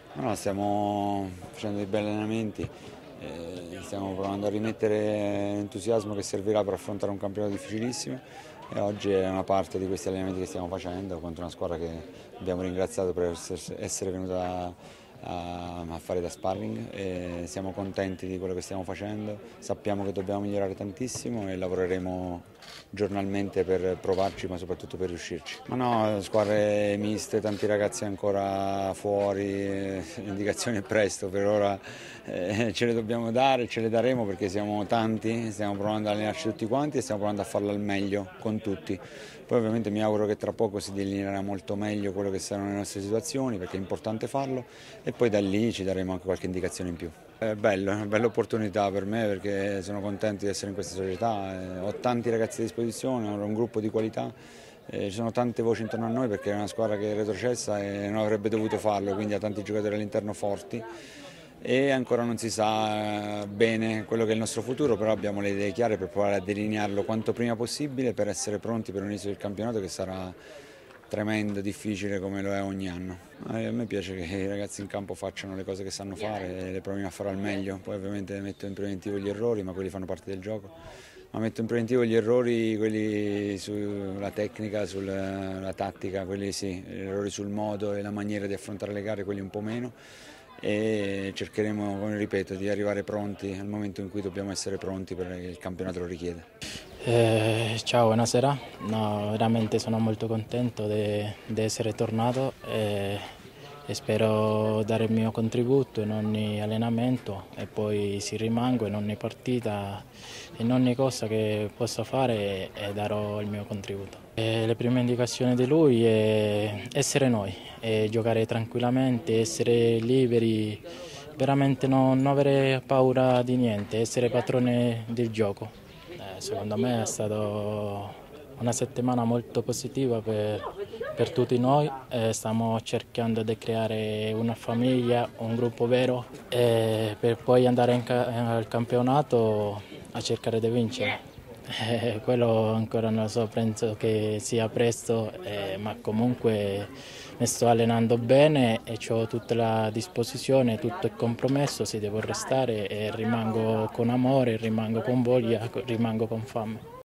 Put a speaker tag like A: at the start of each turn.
A: No, stiamo facendo dei belli allenamenti, stiamo provando a rimettere l'entusiasmo che servirà per affrontare un campionato difficilissimo e oggi è una parte di questi allenamenti che stiamo facendo contro una squadra che abbiamo ringraziato per essere venuta a fare da sparring e siamo contenti di quello che stiamo facendo, sappiamo che dobbiamo migliorare tantissimo e lavoreremo giornalmente per provarci ma soprattutto per riuscirci. Ma no, squadre miste, tanti ragazzi ancora fuori, indicazioni è presto, per ora ce le dobbiamo dare, ce le daremo perché siamo tanti, stiamo provando ad allenarci tutti quanti e stiamo provando a farlo al meglio con tutti. Poi ovviamente mi auguro che tra poco si delineerà molto meglio quello che saranno le nostre situazioni perché è importante farlo e poi da lì ci daremo anche qualche indicazione in più. È bello, è una bella opportunità per me perché sono contento di essere in questa società, ho tanti ragazzi a disposizione, ho un gruppo di qualità, ci sono tante voci intorno a noi perché è una squadra che è retrocessa e non avrebbe dovuto farlo, quindi ha tanti giocatori all'interno forti e ancora non si sa bene quello che è il nostro futuro, però abbiamo le idee chiare per provare a delinearlo quanto prima possibile per essere pronti per l'inizio del campionato che sarà tremendo, difficile come lo è ogni anno. A me piace che i ragazzi in campo facciano le cose che sanno fare e le provino a fare al meglio, poi ovviamente metto in preventivo gli errori, ma quelli fanno parte del gioco. Ma metto in preventivo gli errori, quelli sulla tecnica, sulla tattica, quelli sì, gli errori sul modo e la maniera di affrontare le gare, quelli un po' meno e cercheremo, come ripeto, di arrivare pronti al momento in cui dobbiamo essere pronti perché il campionato lo richiede.
B: Ciao, buonasera. No, veramente sono molto contento di essere tornato e spero dare il mio contributo in ogni allenamento e poi se rimango in ogni partita, in ogni cosa che possa fare e darò il mio contributo. Le prime indicazioni di lui è essere noi, e giocare tranquillamente, essere liberi, veramente non avere paura di niente, essere padrone del gioco. Secondo me è stata una settimana molto positiva per tutti noi. Stiamo cercando di creare una famiglia, un gruppo vero per poi andare al campionato a cercare di vincere. Quello ancora non lo so, penso che sia presto, ma comunque mi sto allenando bene e ho tutta la disposizione, tutto il compromesso, se devo restare e rimango con amore, rimango con voglia, rimango con fame.